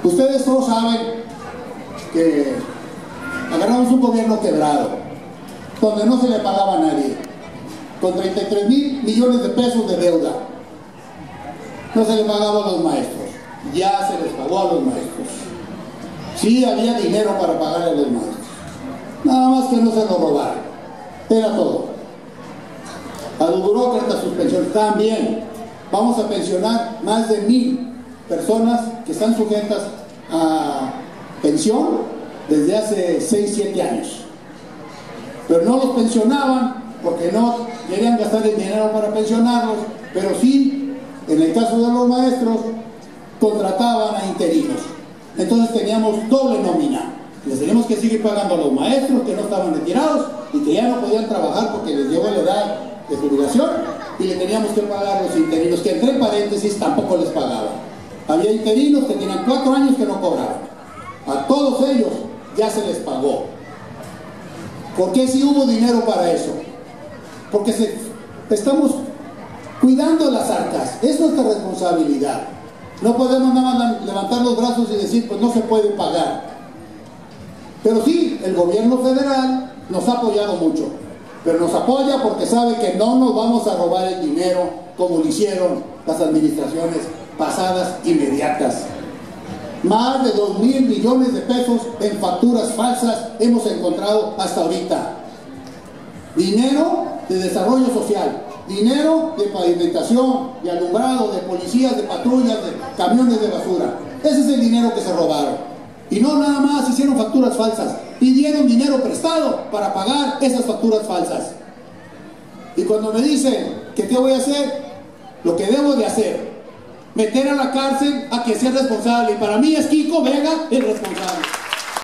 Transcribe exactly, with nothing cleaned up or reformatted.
Ustedes todos saben que agarramos un gobierno quebrado, donde no se le pagaba a nadie, con treinta y tres mil millones de pesos de deuda. No se le pagaba a los maestros, ya se les pagó a los maestros. Sí había dinero para pagar a los maestros, nada más que no se lo robaron, era todo. A los burócratas sus pensiones también. Vamos a pensionar más de mil personas que están sujetas a pensión desde hace seis, siete años. Pero no los pensionaban porque no querían gastar el dinero para pensionarlos, pero sí, en el caso de los maestros, contrataban a interinos. Entonces teníamos doble nómina. Les teníamos que seguir pagando a los maestros que no estaban retirados y que ya no podían trabajar porque les llegó la edad de jubilación, y le teníamos que pagar a los interinos, que entre paréntesis tampoco les pagaban. Había interinos que tenían cuatro años que no cobraban. A todos ellos ya se les pagó. ¿Por qué si hubo dinero para eso? Porque se, estamos cuidando las arcas, es nuestra responsabilidad. No podemos nada más levantar los brazos y decir, pues no se puede pagar. Pero sí, el gobierno federal nos ha apoyado mucho, pero nos apoya porque sabe que no nos vamos a robar el dinero como lo hicieron las administraciones pasadas inmediatas. Más de dos mil millones de pesos en facturas falsas hemos encontrado hasta ahorita. Dinero de desarrollo social, dinero de pavimentación, de alumbrado, de policías, de patrullas, de camiones de basura. Ese es el dinero que se robaron. Y no nada más hicieron facturas falsas, pidieron dinero prestado para pagar esas facturas falsas. Y cuando me dicen que qué voy a hacer, lo que debo de hacer, meter a la cárcel a que sea responsable. Y para mí es Kiko Vega el responsable.